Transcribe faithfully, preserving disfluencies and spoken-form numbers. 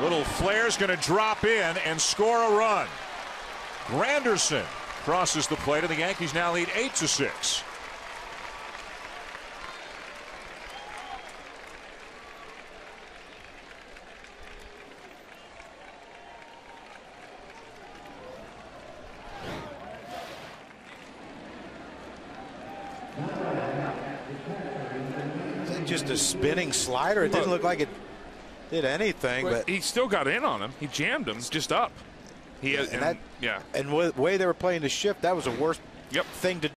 Little flare's going to drop in and score a run. Granderson crosses the plate, and the Yankees now lead eight to six. Just a spinning slider. It didn't look like it did anything, but he still got in on him. He jammed him just up. He yeah, has, and, and that, yeah. And the way they were playing the shift, that was the worst yep. thing to